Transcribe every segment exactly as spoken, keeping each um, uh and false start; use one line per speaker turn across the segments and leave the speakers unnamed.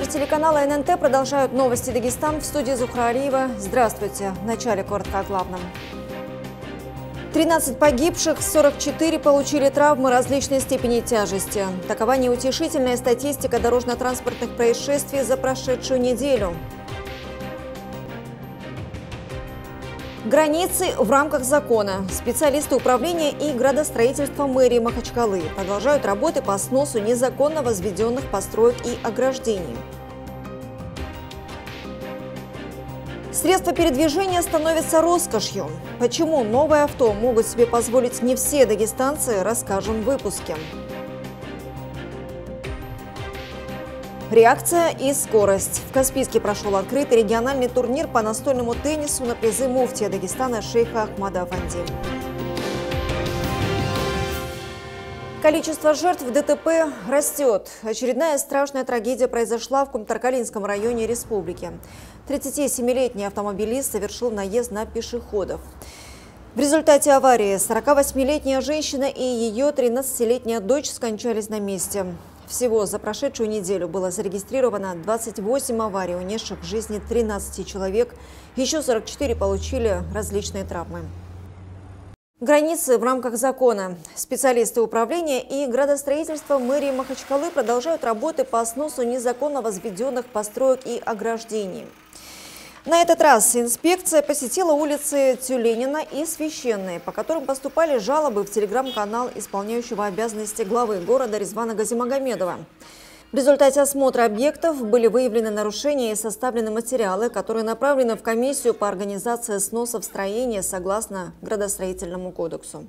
телеканала эн эн тэ продолжают новости Дагестан. В студии Зухра Алиева. Здравствуйте. В начале коротко о главном. тринадцать погибших, сорок четыре получили травмы различной степени тяжести. Такова неутешительная статистика дорожно-транспортных происшествий за прошедшую неделю. Границы в рамках закона. Специалисты управления и градостроительства мэрии Махачкалы продолжают работы по сносу незаконно возведенных построек и ограждений. Средства передвижения становятся роскошью. Почему новое авто могут себе позволить не все дагестанцы, расскажем в выпуске. Реакция и скорость. В Каспийске прошел открытый региональный турнир по настольному теннису на призы муфтия Дагестана шейха Ахмада Афанди. Количество жертв дэ тэ пэ растет. Очередная страшная трагедия произошла в Кумтаркалинском районе республики. тридцатисемилетний автомобилист совершил наезд на пешеходов. В результате аварии сорокавосьмилетняя женщина и ее тринадцатилетняя дочь скончались на месте. Всего за прошедшую неделю было зарегистрировано двадцать восемь аварий, унесших жизни тринадцати человек. Еще сорок четыре получили различные травмы. Границы в рамках закона. Специалисты управления и градостроительства мэрии Махачкалы продолжают работы по сносу незаконно возведенных построек и ограждений. На этот раз инспекция посетила улицы Тюленина и Священные, по которым поступали жалобы в телеграм-канал исполняющего обязанности главы города Резвана Газимагомедова. В результате осмотра объектов были выявлены нарушения и составлены материалы, которые направлены в комиссию по организации сносов строения согласно градостроительному кодексу.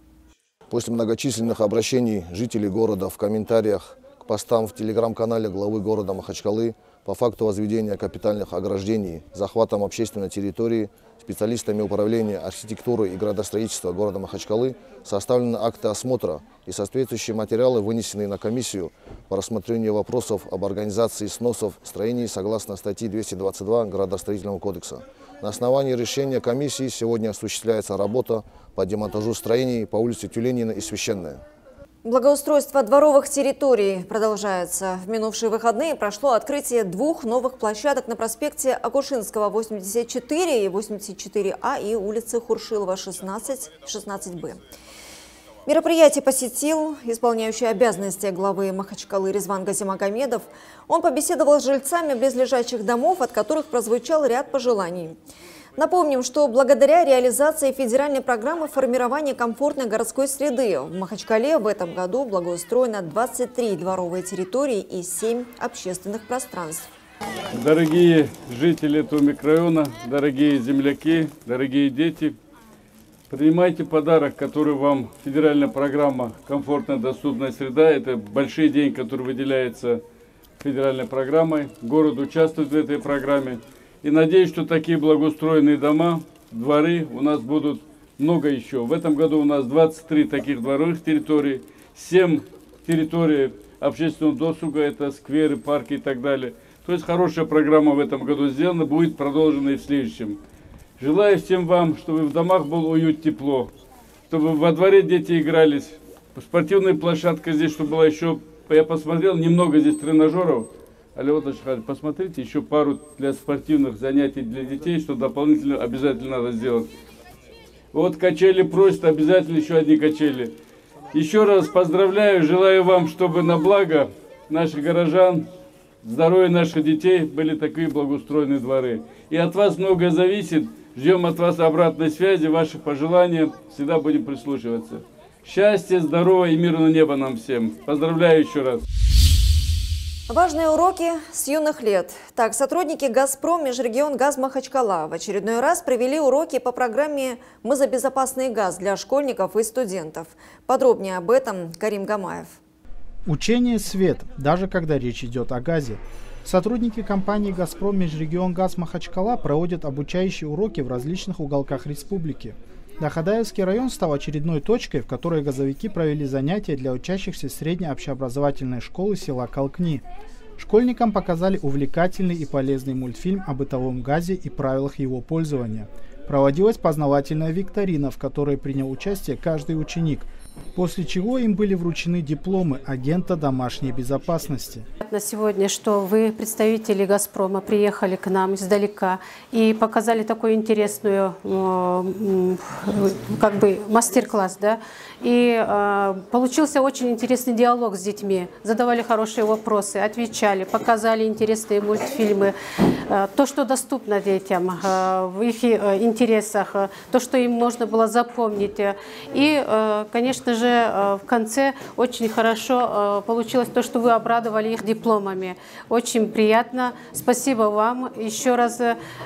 После многочисленных обращений жителей города в комментариях к постам в телеграм-канале главы города Махачкалы по факту возведения капитальных ограждений, захватом общественной территории, специалистами управления архитектуры и градостроительства города Махачкалы составлены акты осмотра и соответствующие материалы вынесены на комиссию по рассмотрению вопросов об организации сносов строений согласно статьи двести двадцать два Градостроительного кодекса. На основании решения комиссии сегодня осуществляется работа по демонтажу строений по улице Тюленина и Священная.
Благоустройство дворовых территорий продолжается. В минувшие выходные прошло открытие двух новых площадок на проспекте Акушинского восемьдесят четыре и восемьдесят четыре а и улице Хуршилова шестнадцать, шестнадцать бэ. Мероприятие посетил исполняющий обязанности главы Махачкалы Резван Газимагомедов. Он побеседовал с жильцами близлежащих домов, от которых прозвучал ряд пожеланий. Напомним, что благодаря реализации федеральной программы формирования комфортной городской среды в Махачкале в этом году благоустроено двадцать три дворовые территории и семь общественных пространств.
Дорогие жители этого микрорайона, дорогие земляки, дорогие дети, принимайте подарок, который вам федеральная программа «Комфортная доступная среда». Это большой день, который выделяется федеральной программой. Город участвует в этой программе. И надеюсь, что такие благоустроенные дома, дворы у нас будут много еще. В этом году у нас двадцать три таких дворовых территорий, семь территорий общественного досуга, это скверы, парки и так далее. То есть хорошая программа в этом году сделана, будет продолжена и в следующем. Желаю всем вам, чтобы в домах был уют, тепло, чтобы во дворе дети игрались, спортивная площадка здесь, чтобы была еще, я посмотрел, немного здесь тренажеров. Алиот Ашхаль, посмотрите, еще пару для спортивных занятий для детей, что дополнительно обязательно надо сделать. Вот качели просят, обязательно еще одни качели. Еще раз поздравляю, желаю вам, чтобы на благо наших горожан, здоровья наших детей были такие благоустроенные дворы. И от вас многое зависит. Ждем от вас обратной связи, ваших пожеланий. Всегда будем прислушиваться. Счастья, здоровья и мирного неба нам всем. Поздравляю еще раз.
Важные уроки с юных лет. Так, сотрудники «Газпром» Межрегионгаз Махачкала в очередной раз провели уроки по программе «Мы за безопасный газ» для школьников и студентов. Подробнее об этом Карим Гамаев.
Учение «Свет», даже когда речь идет о газе. Сотрудники компании «Газпром» Межрегионгаз Махачкала проводят обучающие уроки в различных уголках республики. Дахадаевский район стал очередной точкой, в которой газовики провели занятия для учащихся средней общеобразовательной школы села Калкни. Школьникам показали увлекательный и полезный мультфильм о бытовом газе и правилах его пользования. Проводилась познавательная викторина, в которой принял участие каждый ученик. после чего им были вручены дипломы агента домашней безопасности.
На сегодня, что вы, представители «Газпрома», приехали к нам издалека и показали такую интересную как бы мастер-класс, да? И э, получился очень интересный диалог с детьми. Задавали хорошие вопросы, отвечали, показали интересные мультфильмы. Э, то, что доступно детям, э, в их э, интересах, э, то, что им можно было запомнить. И, э, конечно же, э, в конце очень хорошо э, получилось то, что вы обрадовали их дипломами. Очень приятно. Спасибо вам еще раз.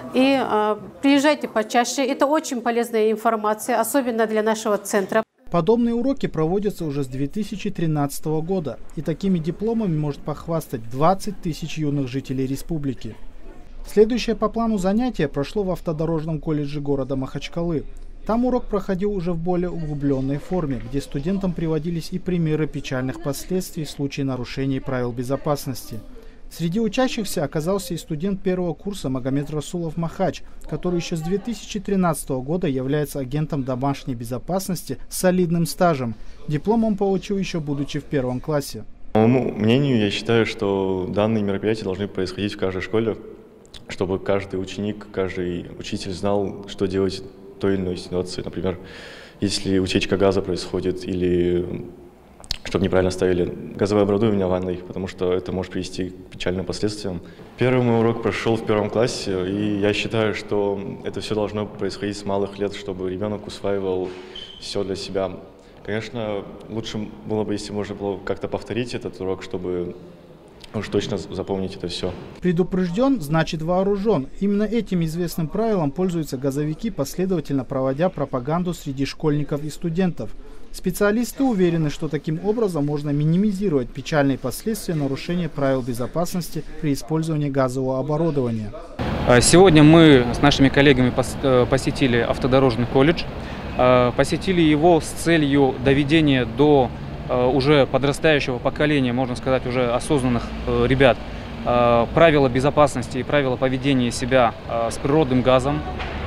И э, приезжайте почаще. Это очень полезная информация, особенно для нашего центра.
Подобные уроки проводятся уже с две тысячи тринадцатого года, и такими дипломами может похвастать двадцать тысяч юных жителей республики. Следующее по плану занятие прошло в автодорожном колледже города Махачкалы. Там урок проходил уже в более углубленной форме, где студентам приводились и примеры печальных последствий в случае нарушений правил безопасности. Среди учащихся оказался и студент первого курса Магомед Расулов Махач, который еще с две тысячи тринадцатого года является агентом домашней безопасности с солидным стажем. Диплом он получил еще будучи в первом классе.
По моему мнению, я считаю, что данные мероприятия должны происходить в каждой школе, чтобы каждый ученик, каждый учитель знал, что делать в той или иной ситуации. Например, если утечка газа происходит или чтобы неправильно ставили газовое оборудование в ванной, потому что это может привести к печальным последствиям. Первый мой урок прошел в первом классе, и я считаю, что это все должно происходить с малых лет, чтобы ребенок усваивал все для себя. Конечно, лучше было бы, если можно было как-то повторить этот урок, чтобы уж точно запомнить это все.
Предупрежден, значит вооружен. Именно этим известным правилом пользуются газовики, последовательно проводя пропаганду среди школьников и студентов. Специалисты уверены, что таким образом можно минимизировать печальные последствия нарушения правил безопасности при использовании газового оборудования.
Сегодня мы с нашими коллегами посетили автодорожный колледж. Посетили его с целью доведения до уже подрастающего поколения, можно сказать, уже осознанных ребят, правила безопасности и правила поведения себя с природным газом,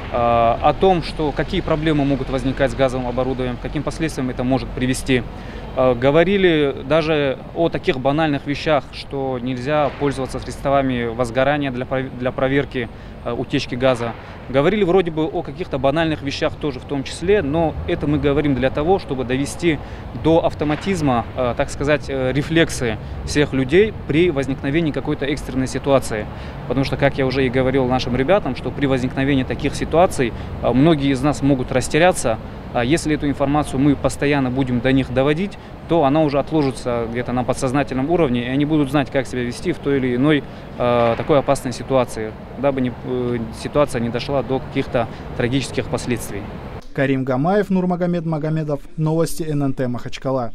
о том, что какие проблемы могут возникать с газовым оборудованием, к каким последствиям это может привести. Говорили даже о таких банальных вещах, что нельзя пользоваться средствами возгорания для, для проверки утечки газа. Говорили вроде бы о каких-то банальных вещах тоже в том числе, но это мы говорим для того, чтобы довести до автоматизма, так сказать, рефлексы всех людей при возникновении какой-то экстренной ситуации. Потому что, как я уже и говорил нашим ребятам, что при возникновении таких ситуаций многие из нас могут растеряться. А если эту информацию мы постоянно будем до них доводить, то она уже отложится где-то на подсознательном уровне, и они будут знать, как себя вести в той или иной э, такой опасной ситуации, дабы не, э, ситуация не дошла до каких-то трагических последствий.
Карим Гамаев, Нурмагомед Магомедов, новости эн эн тэ Махачкала.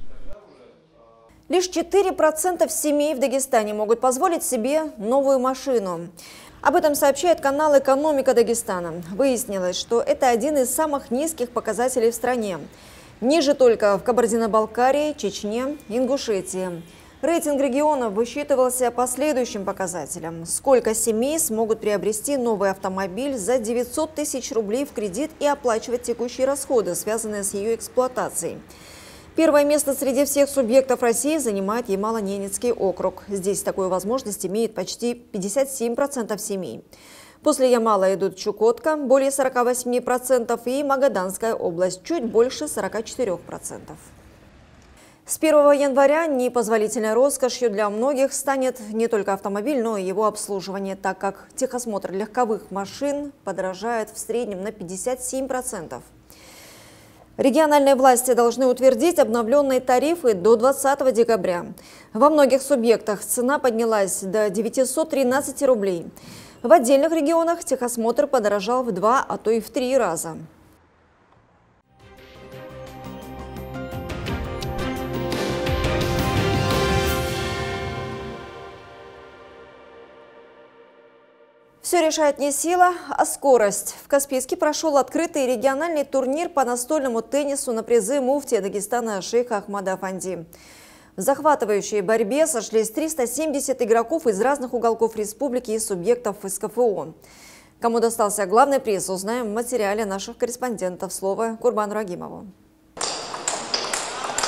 Лишь четыре процента семей в Дагестане могут позволить себе новую машину. Об этом сообщает канал «Экономика Дагестана». Выяснилось, что это один из самых низких показателей в стране. Ниже только в Кабардино-Балкарии, Чечне, Ингушетии. Рейтинг регионов высчитывался по следующим показателям. Сколько семей смогут приобрести новый автомобиль за девятьсот тысяч рублей в кредит и оплачивать текущие расходы, связанные с ее эксплуатацией. Первое место среди всех субъектов России занимает Ямало-Ненецкий округ. Здесь такую возможность имеет почти пятьдесят семь процентов семей. После Ямала идут Чукотка, более сорока восьми процентов, и Магаданская область, чуть больше сорока четырёх процентов. С первого января непозволительной роскошью для многих станет не только автомобиль, но и его обслуживание, так как техосмотр легковых машин подорожает в среднем на пятьдесят семь процентов. Региональные власти должны утвердить обновленные тарифы до двадцатого декабря. Во многих субъектах цена поднялась до девятисот тринадцати рублей. В отдельных регионах техосмотр подорожал в два, а то и в три раза. Все решает не сила, а скорость. В Каспийске прошел открытый региональный турнир по настольному теннису на призы муфтия Дагестана шейха Ахмада Афанди. В захватывающей борьбе сошлись триста семьдесят игроков из разных уголков республики и субъектов эс ка эф о. Кому достался главный приз, узнаем в материале наших корреспондентов. Слово Курбану Рагимову.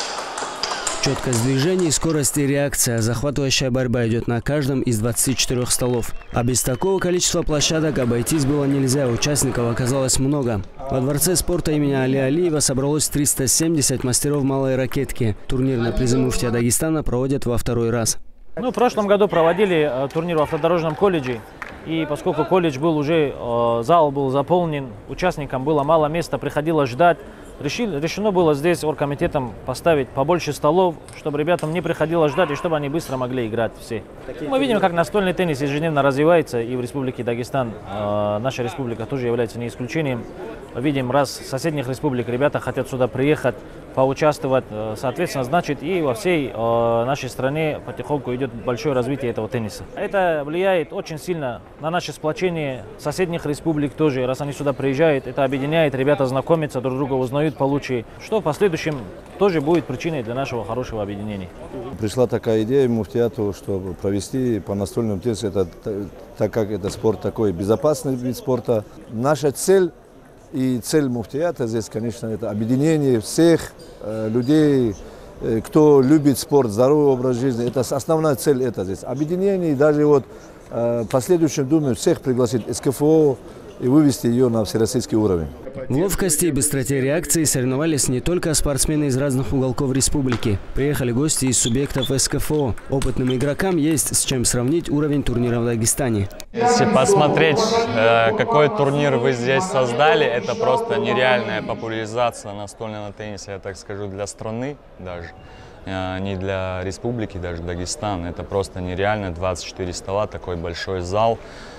Четкость движений, скорость и реакция. Захватывающая борьба идет на каждом из двадцати четырёх столов. А без такого количества площадок обойтись было нельзя. Участников оказалось много. Во Дворце спорта имени Али Алиева собралось триста семьдесят мастеров малой ракетки. Турнир на призы муфтия Дагестана проводят во второй раз.
Ну, в прошлом году проводили э, турнир в автодорожном колледже. И поскольку колледж был уже, э, зал был заполнен, участникам было мало места, приходилось ждать. Решили, решено было здесь оргкомитетом поставить побольше столов, чтобы ребятам не приходилось ждать и чтобы они быстро могли играть все. Мы видим, как настольный теннис ежедневно развивается, и в Республике Дагестан, э, наша республика тоже является не исключением. Видим, раз с соседних республик ребята хотят сюда приехать, поучаствовать, соответственно, значит, и во всей э, нашей стране потихоньку идет большое развитие этого тенниса. Это влияет очень сильно на наше сплочение соседних республик тоже, раз они сюда приезжают, это объединяет, ребята знакомятся, друг друга узнают получше, что в последующем тоже будет причиной для нашего хорошего объединения.
Пришла такая идея муфтиату, чтобы провести по настольному теннису, это, так как это спорт такой безопасный вид спорта. Наша цель и цель муфтиата здесь, конечно, это объединение всех э, людей, э, кто любит спорт, здоровый образ жизни. Это основная цель это здесь. Объединение, и даже вот э, в последующем, думаю, всех пригласить СКФО и вывести ее на всероссийский уровень.
В ловкости и быстроте реакции соревновались не только спортсмены из разных уголков республики. Приехали гости из субъектов СКФО. Опытным игрокам есть с чем сравнить уровень турнира в Дагестане.
Если посмотреть, какой турнир вы здесь создали, это просто нереальная популяризация настольного тенниса, я так скажу, для страны даже. Не для республики, даже Дагестан. Это просто нереально. двадцать четыре стола, такой большой зал.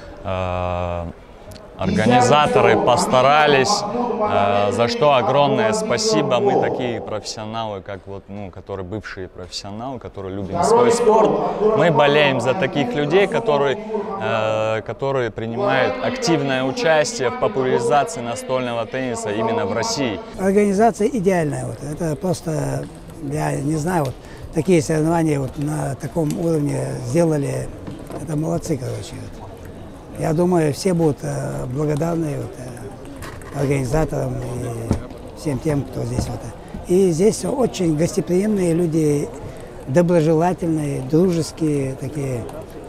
Организаторы постарались, э, за что огромное спасибо. Мы такие профессионалы, как вот, ну, которые бывшие профессионалы, которые любим свой спорт. Мы болеем за таких людей, которые, э, которые принимают активное участие в популяризации настольного тенниса именно в России.
Организация идеальная. Вот. Это просто, я не знаю, вот такие соревнования вот на таком уровне сделали. Это молодцы, короче. Вот. Я думаю, все будут э, благодарны вот, э, организаторам и всем тем, кто здесь. Вот. И здесь очень гостеприимные люди, доброжелательные, дружеские такие.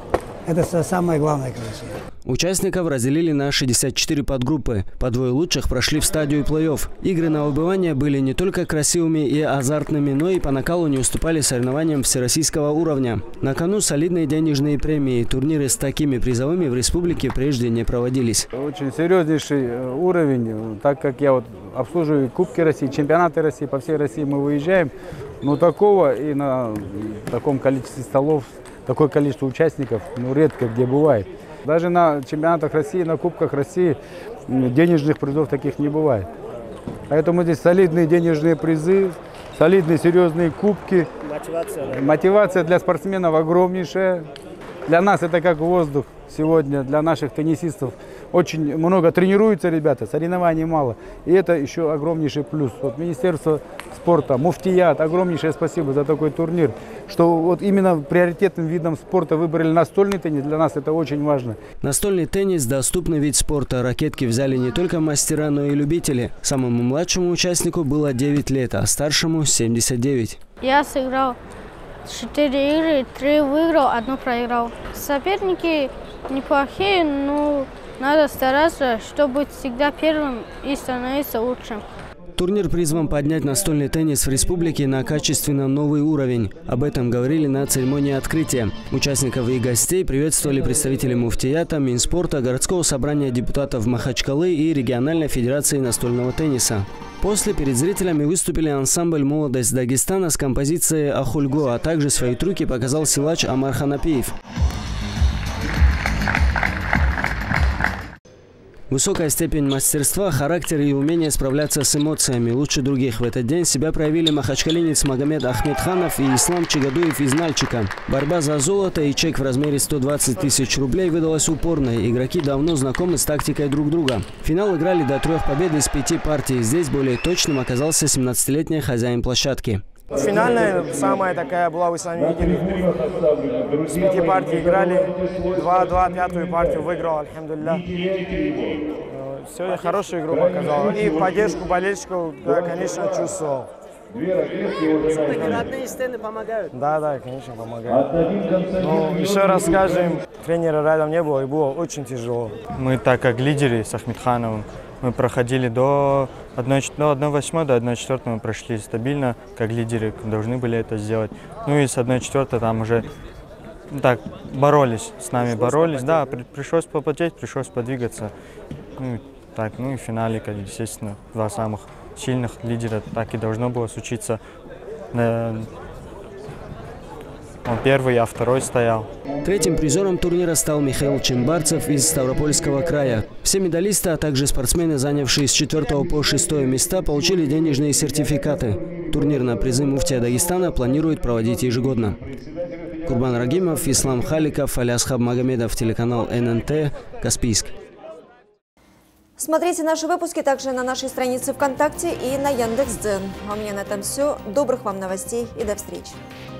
Это самое главное, короче.
Участников разделили на шестьдесят четыре подгруппы. По двое лучших прошли в стадию плей-офф. Игры на выбывание были не только красивыми и азартными, но и по накалу не уступали соревнованиям всероссийского уровня. На кону солидные денежные премии. Турниры с такими призовыми в республике прежде не проводились.
Очень серьезнейший уровень, так как я вот обслуживаю Кубки России, чемпионаты России, по всей России мы выезжаем. Но такого и на таком количестве столов, такое количество участников, ну, редко где бывает. Даже на чемпионатах России, на Кубках России денежных призов таких не бывает. Поэтому здесь солидные денежные призы, солидные серьезные кубки. Мотивация, Мотивация для спортсменов огромнейшая. Для нас это как воздух сегодня, для наших теннисистов. Очень много тренируются ребята, соревнований мало. И это еще огромнейший плюс. Вот Министерство спорта, муфтият, огромнейшее спасибо за такой турнир. Что вот именно приоритетным видом спорта выбрали настольный теннис, для нас это очень важно.
Настольный теннис – доступный вид спорта. Ракетки взяли не только мастера, но и любители. Самому младшему участнику было девять лет, а старшему – семьдесят девять.
Я сыграл четыре игры, три выиграл, одну проиграл. Соперники неплохие, но надо стараться, чтобы быть всегда первым и становиться лучшим.
Турнир призван поднять настольный теннис в республике на качественно новый уровень. Об этом говорили на церемонии открытия. Участников и гостей приветствовали представители муфтията, Минспорта, городского собрания депутатов Махачкалы и региональной федерации настольного тенниса. После перед зрителями выступили ансамбль «Молодость Дагестана» с композицией «Ахульго», а также свои трюки показал силач Амар Ханапиев. Высокая степень мастерства, характер и умение справляться с эмоциями лучше других. В этот день себя проявили махачкалинец Магомед Ахмедханов и Ислам Чигадуев из Нальчика. Борьба за золото и чек в размере сто двадцать тысяч рублей выдалась упорной. Игроки давно знакомы с тактикой друг друга. Финал играли до трех побед из пяти партий. Здесь более точным оказался семнадцатилетний хозяин площадки.
Финальная самая такая была, вы сами видели. С пяти партий играли, два-два, пятую партию выиграл, альхамдулилля. Все, я хорошую игру показал. И поддержку болельщиков, да, конечно, чувствовал.
Все-таки родные стены помогают?
Да, да, конечно, помогают. Но еще раз скажем, тренера рядом не было, и было очень тяжело.
Мы, так как лидеры с Ахмедхановым, мы проходили до одной восьмой, до одной четвертой мы прошли стабильно, как лидеры должны были это сделать. Ну и с одной четвертой там уже так боролись, с нами боролись, да, при, пришлось попотеть, пришлось подвигаться. Ну, так, ну и в финале, как, естественно, два самых сильных лидера так и должно было случиться. Он первый, а второй стоял.
Третьим призером турнира стал Михаил Чембарцев из Ставропольского края. Все медалисты, а также спортсмены, занявшие с четвертого по шестое места, получили денежные сертификаты. Турнир на призы муфтия Дагестана планирует проводить ежегодно. Курбан Рагимов, Ислам Халиков, Алиасхаб Магомедов, телеканал эн эн тэ, Каспийск.
Смотрите наши выпуски также на нашей странице ВКонтакте и на Яндекс.Дзен. А у меня на этом все. Добрых вам новостей и до встречи.